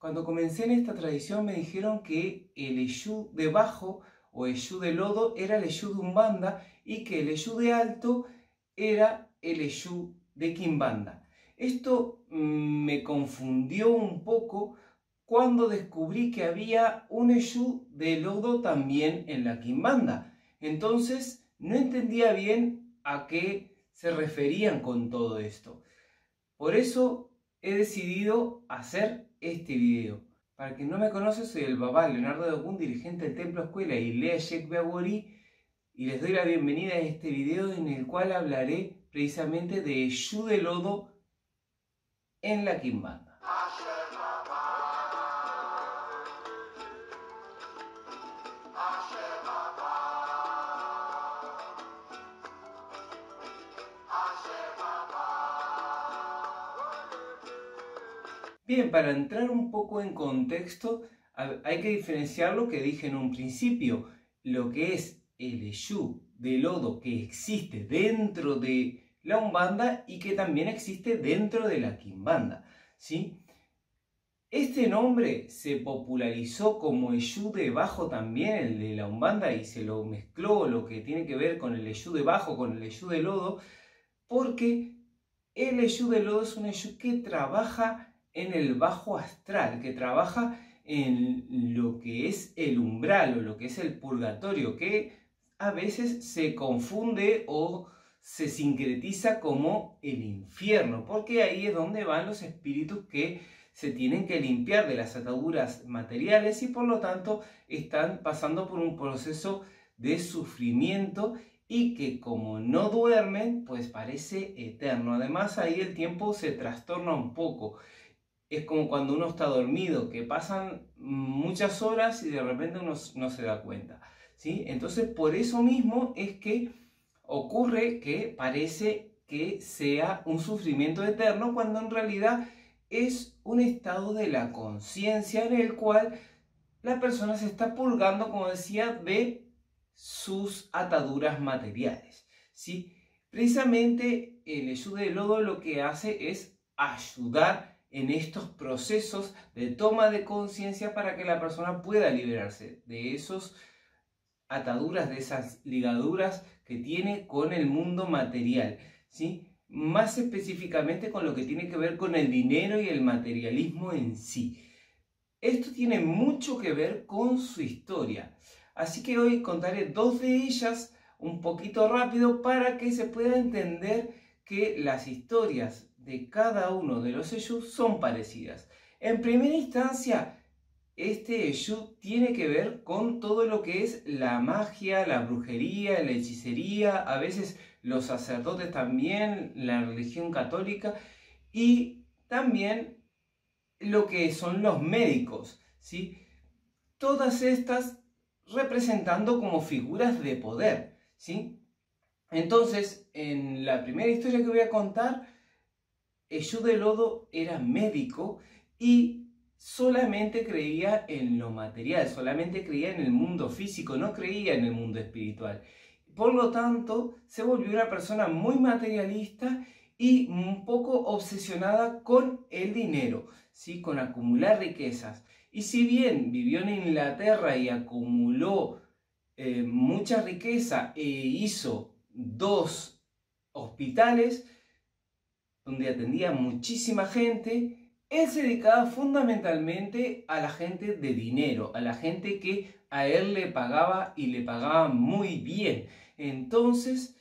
Cuando comencé en esta tradición me dijeron que el Exú de bajo o Exú de lodo era el Exú de Umbanda y que el Exú de alto era el Exú de Quimbanda. Esto me confundió un poco cuando descubrí que había un Exú de lodo también en la Quimbanda. Entonces no entendía bien a qué se referían con todo esto. Por eso he decidido hacer este video. Para quien no me conoce, soy el Babá Leonardo de Ogún, dirigente del Templo Escuela Ilea Sheikh Beawori, y les doy la bienvenida a este video en el cual hablaré precisamente de Exú de lodo en la Quimbanda. Bien, para entrar un poco en contexto, hay que diferenciar lo que dije en un principio, lo que es el Exú de lodo que existe dentro de la Umbanda y que también existe dentro de la Quimbanda, ¿sí? Este nombre se popularizó como Exú de bajo también, el de la Umbanda, y se lo mezcló lo que tiene que ver con el Exú de bajo, con el Exú de lodo, porque el Exú de lodo es un Exú que trabaja en el bajo astral, que trabaja en lo que es el umbral o lo que es el purgatorio, que a veces se confunde o se sincretiza como el infierno, porque ahí es donde van los espíritus que se tienen que limpiar de las ataduras materiales y por lo tanto están pasando por un proceso de sufrimiento y que como no duermen, pues parece eterno. Además ahí el tiempo se trastorna un poco. Es como cuando uno está dormido, que pasan muchas horas y de repente uno no se da cuenta, ¿sí? Entonces por eso mismo es que ocurre que parece que sea un sufrimiento eterno cuando en realidad es un estado de la conciencia en el cual la persona se está purgando, como decía, de sus ataduras materiales, ¿sí? Precisamente el Exú de lodo lo que hace es ayudar en estos procesos de toma de conciencia para que la persona pueda liberarse de esas ataduras, de esas ligaduras que tiene con el mundo material, ¿sí? Más específicamente con lo que tiene que ver con el dinero y el materialismo en sí. Esto tiene mucho que ver con su historia, así que hoy contaré dos de ellas un poquito rápido para que se pueda entender que las historias de cada uno de los Exús son parecidas. En primera instancia, este Exú tiene que ver con todo lo que es la magia, la brujería, la hechicería, a veces los sacerdotes también, la religión católica y también lo que son los médicos, ¿sí? Todas estas representando como figuras de poder, ¿sí? Entonces, en la primera historia que voy a contar, Exú de lodo era médico y solamente creía en lo material, solamente creía en el mundo físico, no creía en el mundo espiritual. Por lo tanto, se volvió una persona muy materialista y un poco obsesionada con el dinero, ¿sí? Con acumular riquezas. Y si bien vivió en Inglaterra y acumuló mucha riqueza e hizo 2 hospitales donde atendía muchísima gente, él se dedicaba fundamentalmente a la gente de dinero, a la gente que a él le pagaba y le pagaba muy bien. Entonces,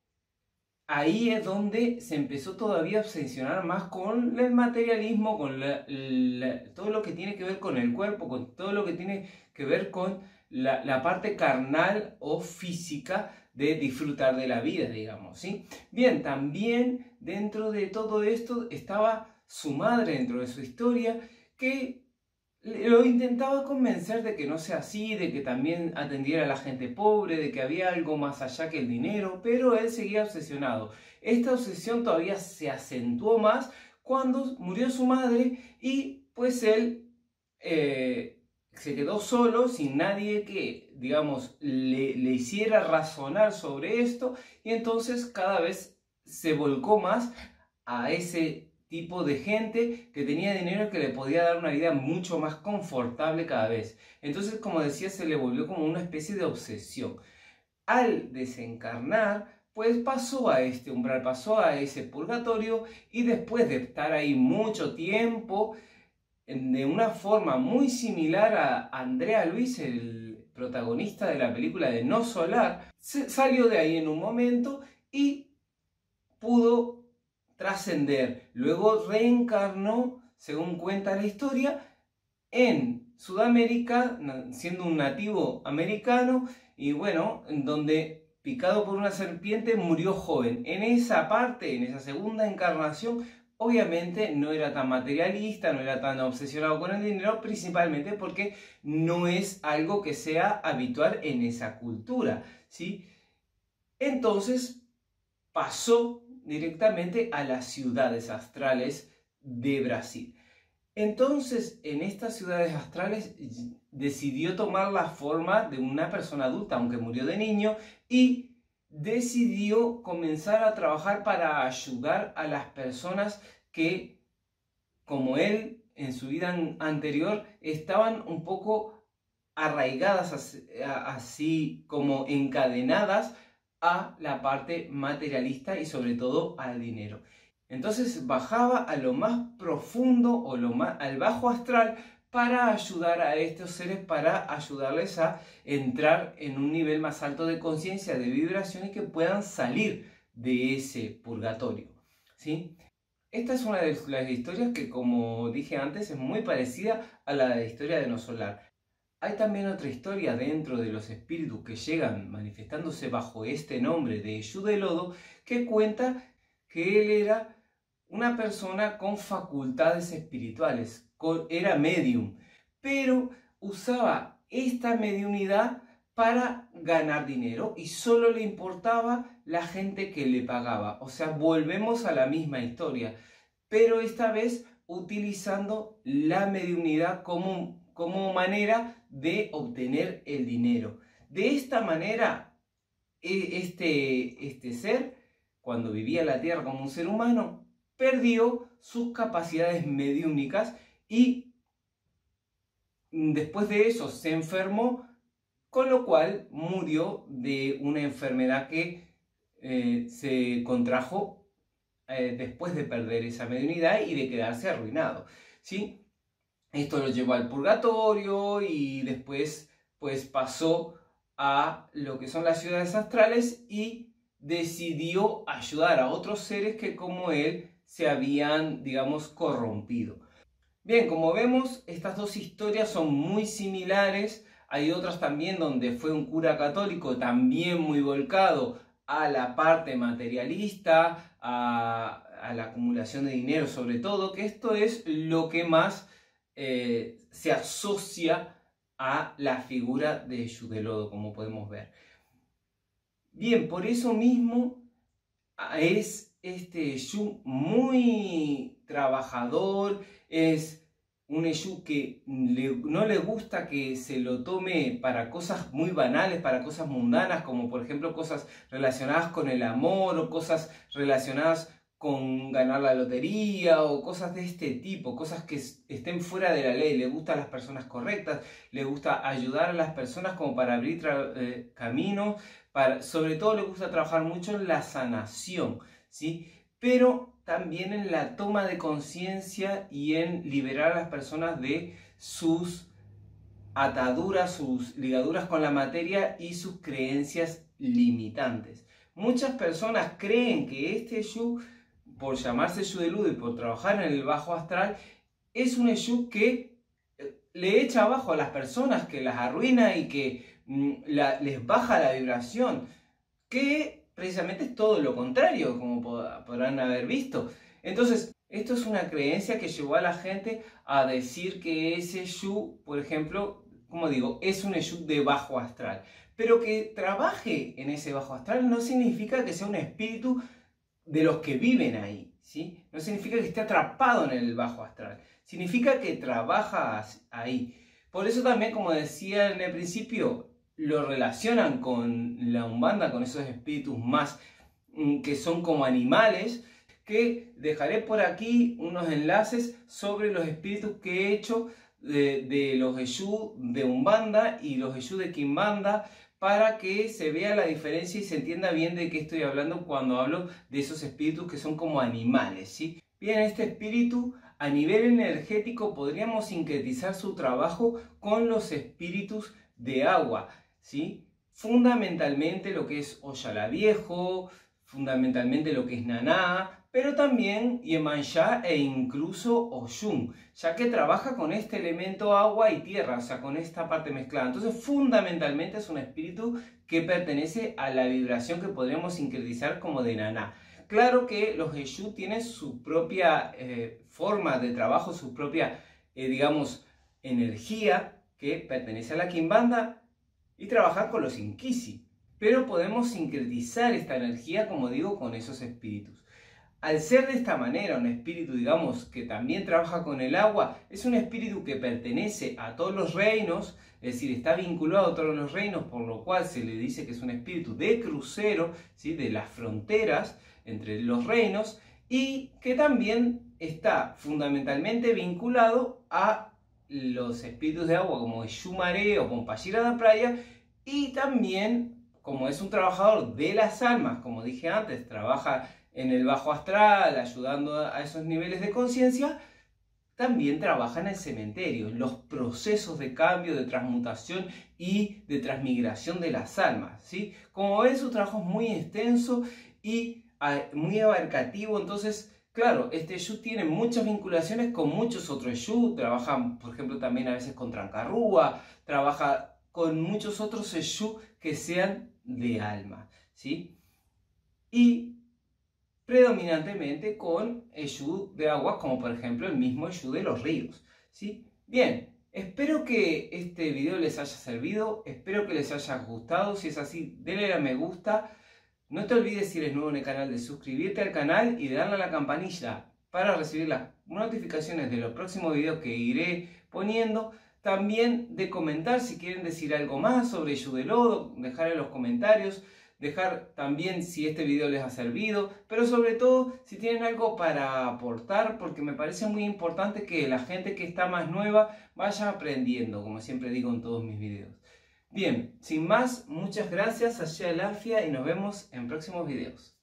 ahí es donde se empezó todavía a obsesionar más con el materialismo, con todo lo que tiene que ver con el cuerpo, con todo lo que tiene que ver con la parte carnal o física de disfrutar de la vida, digamos, ¿sí? Bien, también dentro de todo esto estaba su madre dentro de su historia, que lo intentaba convencer de que no sea así, de que también atendiera a la gente pobre, de que había algo más allá que el dinero, pero él seguía obsesionado. Esta obsesión todavía se acentuó más cuando murió su madre y pues él se quedó solo, sin nadie que, digamos, le hiciera razonar sobre esto y entonces cada vez se volcó más a ese tipo de gente que tenía dinero y que le podía dar una vida mucho más confortable cada vez. Entonces, como decía, se le volvió como una especie de obsesión. Al desencarnar, pues pasó a este umbral, pasó a ese purgatorio, y después de estar ahí mucho tiempo, de una forma muy similar a Andrea Luis, el protagonista de la película de No Solar, salió de ahí en un momento y pudo trascender. Luego reencarnó, según cuenta la historia, en Sudamérica, siendo un nativo americano, y bueno, en donde, picado por una serpiente, murió joven. En esa parte, en esa segunda encarnación, obviamente no era tan materialista, no era tan obsesionado con el dinero, principalmente porque no es algo que sea habitual en esa cultura, ¿sí? Entonces pasó directamente a las ciudades astrales de Brasil. Entonces, en estas ciudades astrales decidió tomar la forma de una persona adulta, aunque murió de niño, y decidió comenzar a trabajar para ayudar a las personas que, como él en su vida anterior, estaban un poco arraigadas, así como encadenadas a la parte materialista y sobre todo al dinero. Entonces bajaba a lo más profundo o al bajo astral para ayudar a estos seres, para ayudarles a entrar en un nivel más alto de conciencia, de vibración, y que puedan salir de ese purgatorio, ¿sí? Esta es una de las historias que, como dije antes, es muy parecida a la de la historia de No Solar. Hay también otra historia dentro de los espíritus que llegan manifestándose bajo este nombre de Eshu de Lodo, que cuenta que él era una persona con facultades espirituales, era medium, pero usaba esta mediunidad para ganar dinero y solo le importaba la gente que le pagaba. O sea, volvemos a la misma historia, pero esta vez utilizando la mediunidad como manera de obtener el dinero. De esta manera, este ser, cuando vivía en la Tierra como un ser humano, perdió sus capacidades mediúmnicas y después de eso se enfermó, con lo cual murió de una enfermedad que se contrajo después de perder esa mediunidad y de quedarse arruinado, ¿sí? Esto lo llevó al purgatorio y después pues pasó a lo que son las ciudades astrales y decidió ayudar a otros seres que, como él, se habían, digamos, corrompido. Bien, como vemos, estas dos historias son muy similares. Hay otras también donde fue un cura católico también muy volcado a la parte materialista, a la acumulación de dinero sobre todo, que esto es lo que más se asocia a la figura de Eshu de Lodo, como podemos ver. Bien, por eso mismo es este Eshu muy trabajador, es un Eshu que no le gusta que se lo tome para cosas muy banales, para cosas mundanas, como por ejemplo cosas relacionadas con el amor o cosas relacionadas con ganar la lotería o cosas de este tipo, cosas que estén fuera de la ley. Le gustan las personas correctas, le gusta ayudar a las personas como para abrir caminos, sobre todo le gusta trabajar mucho en la sanación, ¿sí? Pero también en la toma de conciencia y en liberar a las personas de sus ataduras, sus ligaduras con la materia y sus creencias limitantes. Muchas personas creen que este Eshu, por llamarse Eshu de Lodo y por trabajar en el bajo astral, es un Eshu que le echa abajo a las personas, que las arruina y que les baja la vibración, que precisamente es todo lo contrario, como podrán haber visto. Entonces, esto es una creencia que llevó a la gente a decir que ese Eshu, por ejemplo, como digo, es un Eshu de bajo astral. Pero que trabaje en ese bajo astral no significa que sea un espíritu de los que viven ahí, ¿sí? No significa que esté atrapado en el bajo astral. Significa que trabaja ahí. Por eso también, como decía en el principio, lo relacionan con la Umbanda, con esos espíritus más que son como animales, que dejaré por aquí unos enlaces sobre los espíritus que he hecho de los Eshu de Umbanda y los Eshu de Quimbanda, para que se vea la diferencia y se entienda bien de qué estoy hablando cuando hablo de esos espíritus que son como animales, ¿sí? Bien, este espíritu a nivel energético podríamos sincretizar su trabajo con los espíritus de agua, ¿sí? Fundamentalmente lo que es Oyala Viejo, fundamentalmente lo que es Naná, pero también Yemanjá e incluso Oshun, ya que trabaja con este elemento agua y tierra, o sea, con esta parte mezclada. Entonces, fundamentalmente es un espíritu que pertenece a la vibración que podríamos sincretizar como de Naná. Claro que los Eshu tienen su propia forma de trabajo, su propia, digamos, energía que pertenece a la Quimbanda y trabajar con los Inkisi. Pero podemos sincretizar esta energía, como digo, con esos espíritus. Al ser de esta manera un espíritu, digamos, que también trabaja con el agua, es un espíritu que pertenece a todos los reinos, es decir, está vinculado a todos los reinos, por lo cual se le dice que es un espíritu de crucero, ¿sí? De las fronteras entre los reinos, y que también está fundamentalmente vinculado a los espíritus de agua como Eshu Maré o Compashira da Praia, y también, como es un trabajador de las almas, como dije antes, trabaja en el bajo astral, ayudando a esos niveles de conciencia, también trabaja en el cementerio, en los procesos de cambio, de transmutación y de transmigración de las almas, ¿sí? Como ven, su trabajo es muy extenso y muy abarcativo. Entonces, claro, este Eshu tiene muchas vinculaciones con muchos otros Eshu, trabaja, por ejemplo, también a veces con Trancarrúa, trabaja con muchos otros Eshu que sean de alma, ¿sí? Y predominantemente con Eshu de aguas, como por ejemplo el mismo Eshu de los ríos, ¿sí? Bien, espero que este video les haya servido, espero que les haya gustado. Si es así, denle a me gusta. No te olvides, si eres nuevo en el canal, de suscribirte al canal y de darle a la campanilla para recibir las notificaciones de los próximos videos que iré poniendo. También de comentar si quieren decir algo más sobre Eshu de lodo, dejar en los comentarios. Dejar también si este video les ha servido, pero sobre todo si tienen algo para aportar, porque me parece muy importante que la gente que está más nueva vaya aprendiendo, como siempre digo en todos mis videos. Bien, sin más, muchas gracias, Ashe Alafia, y nos vemos en próximos videos.